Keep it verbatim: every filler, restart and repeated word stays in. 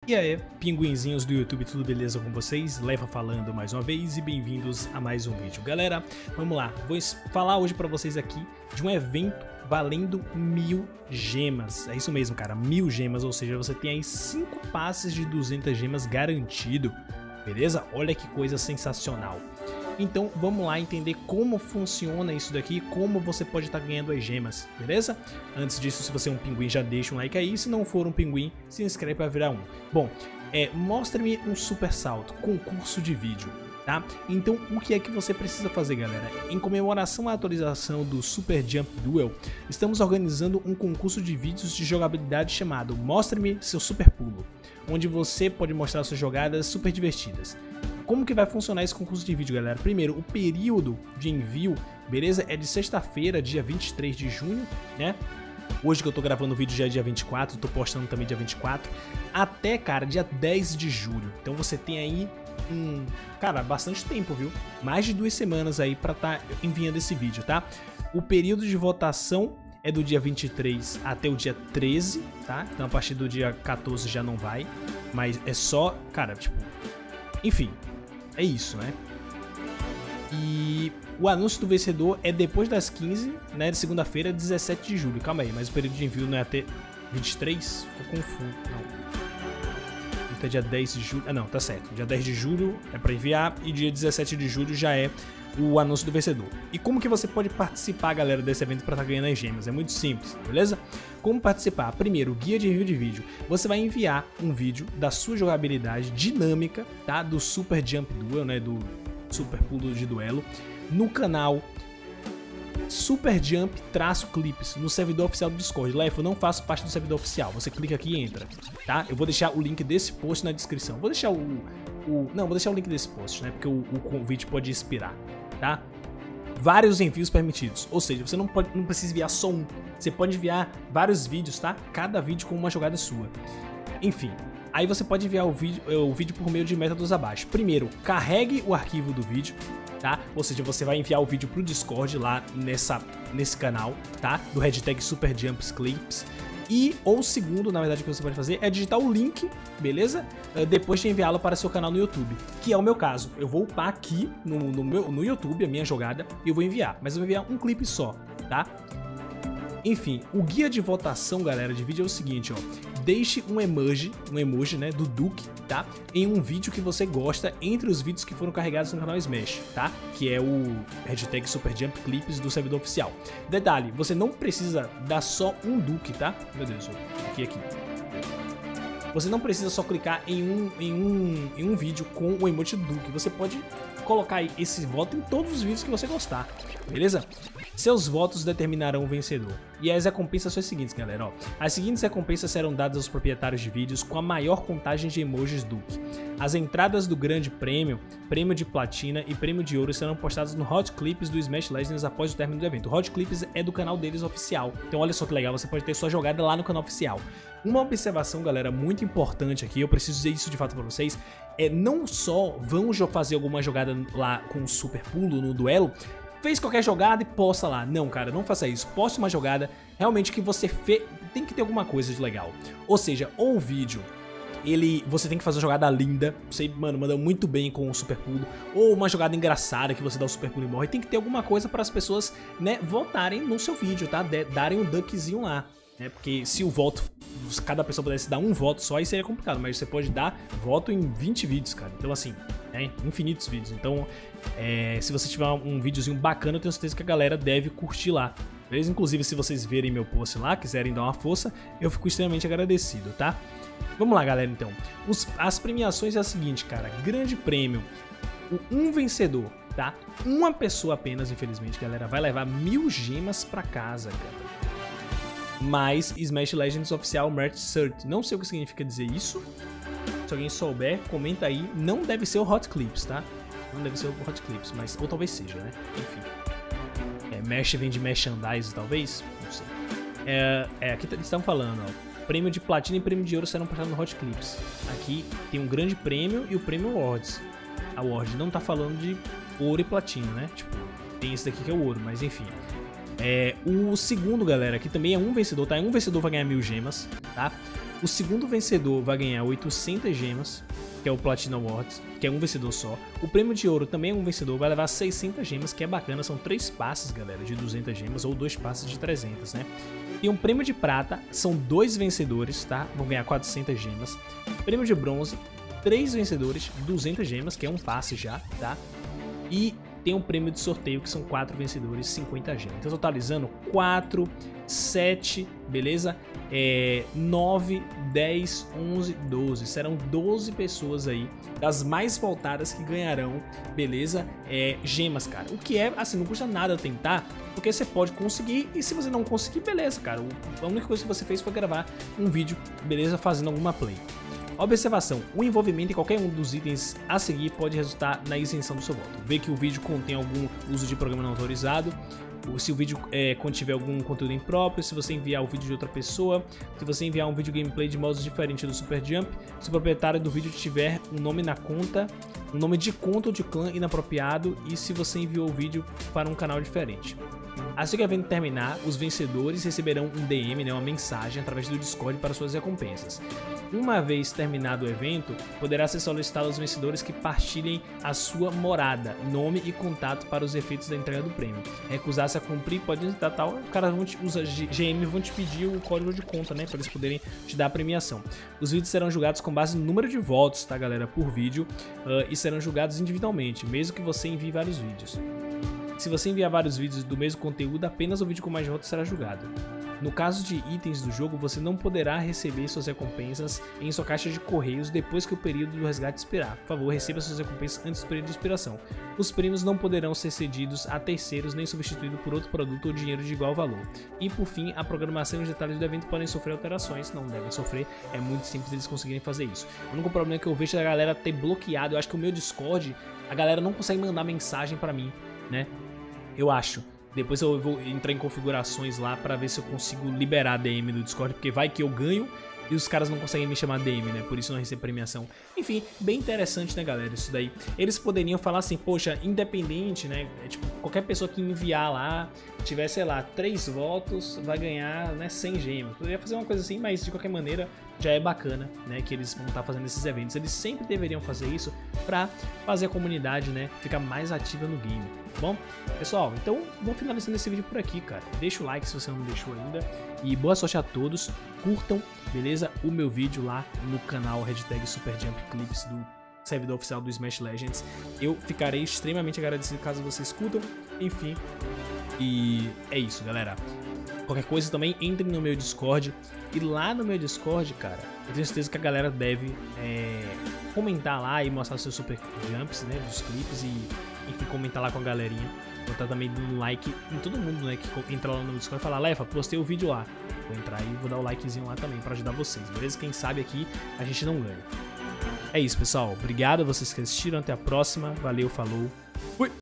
E aí, pinguinzinhos do YouTube, tudo beleza com vocês? Leva falando mais uma vez e bem-vindos a mais um vídeo. Galera, vamos lá, vou falar hoje pra vocês aqui de um evento valendo mil gemas. É isso mesmo, cara, mil gemas, ou seja, você tem aí cinco passes de duzentas gemas garantido, beleza? Olha que coisa sensacional. Então vamos lá entender como funciona isso daqui, como você pode estar ganhando as gemas, beleza? Antes disso, se você é um pinguim, já deixa um like aí, se não for um pinguim, se inscreve para virar um. Bom, é, mostre-me um super salto, concurso de vídeo, tá? Então o que é que você precisa fazer, galera? Em comemoração à atualização do Super Jump Duel, estamos organizando um concurso de vídeos de jogabilidade chamado Mostre-me seu super pulo, onde você pode mostrar suas jogadas super divertidas. Como que vai funcionar esse concurso de vídeo, galera? Primeiro, o período de envio, beleza? É de sexta-feira, dia vinte e três de junho, né? Hoje que eu tô gravando o vídeo já é dia vinte e quatro, tô postando também dia vinte e quatro, até, cara, dia dez de julho. Então você tem aí, um, cara, bastante tempo, viu? Mais de duas semanas aí pra tá enviando esse vídeo, tá? O período de votação é do dia vinte e três até o dia treze, tá? Então a partir do dia quatorze já não vai, mas é só, cara, tipo, enfim... É isso, né? E o anúncio do vencedor é depois das quinze, né? De segunda-feira, dezessete de julho. Calma aí, mas o período de envio não é até vinte e três? Ficou confuso. Não. Até dia dez de julho. Ah, não, tá certo. Dia dez de julho é pra enviar e dia dezessete de julho já é o anúncio do vencedor. E como que você pode participar, galera, desse evento para estar ganhando as gemas? É muito simples, beleza? Como participar? Primeiro, guia de envio de vídeo. Você vai enviar um vídeo da sua jogabilidade dinâmica, tá? Do Super Jump Duel, né? Do Super Pulo de Duelo, no canal Super Jump Clips, no servidor oficial do Discord. Lefa, eu não faço parte do servidor oficial. Você clica aqui e entra, tá? Eu vou deixar o link desse post na descrição. Vou deixar o... o não, vou deixar o link desse post, né? Porque o, o convite pode expirar, tá? Vários envios permitidos, ou seja, você não, pode, não precisa enviar só um, você pode enviar vários vídeos, tá? Cada vídeo com uma jogada sua. Enfim, aí você pode enviar o vídeo, o vídeo por meio de métodos abaixo. Primeiro, carregue o arquivo do vídeo, tá? Ou seja, você vai enviar o vídeo pro Discord lá nessa, nesse canal, tá? Do hashtag Super Jump Clips. E, ou segundo, na verdade, o que você pode fazer é digitar o link, beleza? Depois de enviá-lo para seu canal no YouTube, que é o meu caso. Eu vou upar aqui no, no, meu, no YouTube a minha jogada e eu vou enviar, mas eu vou enviar um clipe só, tá? Enfim, o guia de votação, galera, de vídeo é o seguinte, ó. Deixe um emoji, um emoji, né, do Duke, tá? Em um vídeo que você gosta entre os vídeos que foram carregados no canal Smash, tá? Que é o hashtag Super Jump Clips do servidor oficial. Detalhe, você não precisa dar só um Duke, tá? Meu Deus, aqui, aqui. Você não precisa só clicar em um, em um, em um vídeo com o emoji do Duke. Você pode colocar aí esse voto em todos os vídeos que você gostar, beleza? Seus votos determinarão o vencedor. E as recompensas são as seguintes, galera, ó. As seguintes recompensas serão dadas aos proprietários de vídeos com a maior contagem de emojis Duke. As entradas do grande prêmio, prêmio de platina e prêmio de ouro serão postadas no Hot Clips do Smash Legends após o término do evento. O Hot Clips é do canal deles oficial. Então olha só que legal, você pode ter sua jogada lá no canal oficial. Uma observação, galera, muito importante aqui, eu preciso dizer isso de fato pra vocês, é não só vão fazer alguma jogada lá com o super pulo no duelo, fez qualquer jogada e posta lá. Não, cara, não faça isso. Poste uma jogada realmente que você fez. Tem que ter alguma coisa de legal. Ou seja, ou o vídeo, ele, você tem que fazer uma jogada linda. Você, mano, manda muito bem com o super pulo. Ou uma jogada engraçada que você dá o super pulo e morre. Tem que ter alguma coisa para as pessoas, né, votarem no seu vídeo, tá? De, darem um duckzinho lá. Né? Porque se o voto, cada pessoa pudesse dar um voto só, aí seria complicado. Mas você pode dar voto em vinte vídeos, cara. Então, assim, é infinitos vídeos. Então, é, se você tiver um videozinho bacana, eu tenho certeza que a galera deve curtir lá. Beleza? Inclusive, se vocês verem meu post lá, quiserem dar uma força, eu fico extremamente agradecido, tá? Vamos lá, galera, então. Os, as premiações é a seguinte, cara. Grande prêmio. O um vencedor, tá? Uma pessoa apenas, infelizmente, galera, vai levar mil gemas pra casa, cara. Mais Smash Legends Oficial Merch Cert. Não sei o que significa dizer isso. Se alguém souber, comenta aí. Não deve ser o Hot Clips, tá? Não deve ser o Hot Clips, mas... ou talvez seja, né? Enfim. É, Mesh vem de merchandise, talvez? Não sei. É, é aqui eles estão falando, ó. Prêmio de platina e prêmio de ouro serão postados no Hot Clips. Aqui tem um grande prêmio e o prêmio Awards. A Award não tá falando de ouro e platina, né? Tipo, tem esse daqui que é o ouro, mas enfim. É, o segundo, galera, aqui também é um vencedor, tá? Um vencedor vai ganhar mil gemas, tá? O segundo vencedor vai ganhar oitocentas gemas, que é o Platinum Awards, que é um vencedor só. O prêmio de ouro também é um vencedor, vai levar seiscentas gemas, que é bacana. São três passes, galera, de duzentas gemas, ou dois passes de trezentas, né? E um prêmio de prata, são dois vencedores, tá? Vão ganhar quatrocentas gemas. Prêmio de bronze, três vencedores, duzentas gemas, que é um passe já, tá? E tem um prêmio de sorteio, que são quatro vencedores, cinquenta gemas. Então, totalizando quatro, sete, beleza? É, nove, dez, onze, doze. Serão doze pessoas aí, das mais voltadas, que ganharão, beleza? É, gemas, cara. O que é, assim, não custa nada tentar, porque você pode conseguir, e se você não conseguir, beleza, cara. A única coisa que você fez foi gravar um vídeo, beleza? Fazendo alguma play. Observação, o envolvimento em qualquer um dos itens a seguir pode resultar na isenção do seu voto. Vê que o vídeo contém algum uso de programa não autorizado, se o vídeo é, contiver algum conteúdo impróprio, se você enviar o vídeo de outra pessoa, se você enviar um vídeo gameplay de modos diferentes do Super Jump, se o proprietário do vídeo tiver um nome na conta, um nome de conta ou de clã inapropriado, e se você enviou o vídeo para um canal diferente. Assim que o evento terminar, os vencedores receberão um D M, né, uma mensagem, através do Discord para suas recompensas. Uma vez terminado o evento, poderá ser solicitado aos vencedores que partilhem a sua morada, nome e contato para os efeitos da entrega do prêmio. Recusar-se a cumprir pode dar tal, os caras vão te, os G M vão te pedir o código de conta, né, para eles poderem te dar a premiação. Os vídeos serão julgados com base no número de votos, tá, galera, por vídeo, uh, e serão julgados individualmente, mesmo que você envie vários vídeos. Se você enviar vários vídeos do mesmo conteúdo, apenas o vídeo com mais votos será julgado. No caso de itens do jogo, você não poderá receber suas recompensas em sua caixa de correios depois que o período do resgate expirar. Por favor, receba suas recompensas antes do período de expiração. Os prêmios não poderão ser cedidos a terceiros nem substituídos por outro produto ou dinheiro de igual valor. E por fim, a programação e os detalhes do evento podem sofrer alterações, não devem sofrer, é muito simples eles conseguirem fazer isso. O único problema que eu vejo é a galera ter bloqueado, eu acho que o meu Discord, a galera não consegue mandar mensagem pra mim, né? Eu acho. Depois eu vou entrar em configurações lá pra ver se eu consigo liberar a D M do Discord, porque vai que eu ganho e os caras não conseguem me chamar D M, né? Por isso não recebo premiação. Enfim, bem interessante, né, galera? Isso daí. Eles poderiam falar assim, poxa, independente, né? É, tipo, qualquer pessoa que enviar lá, tiver, sei lá, três votos, vai ganhar, né, cem gemas. Poderia fazer uma coisa assim, mas de qualquer maneira já é bacana, né, que eles vão estar fazendo esses eventos. Eles sempre deveriam fazer isso pra fazer a comunidade, né, ficar mais ativa no game. Tá bom? Pessoal, então vou finalizando esse vídeo por aqui, cara. Deixa o like se você não deixou ainda. E boa sorte a todos. Curtam, beleza? O meu vídeo lá no canal hashtag SuperJumpClips do servidor oficial do Smash Legends. Eu ficarei extremamente agradecido caso vocês curtam. Enfim, e é isso, galera. Qualquer coisa também, entrem no meu Discord. E lá no meu Discord, cara, eu tenho certeza que a galera deve é, comentar lá e mostrar seus Super Jumps, né, dos clipes e, enfim, comentar lá com a galerinha. Vou estar também dando like em todo mundo, né, que entra lá no Discord e fala, Lefa, postei o vídeo lá. Vou entrar e vou dar o likezinho lá também pra ajudar vocês, beleza? Quem sabe aqui a gente não ganha. É isso, pessoal. Obrigado a vocês que assistiram. Até a próxima. Valeu, falou. Fui!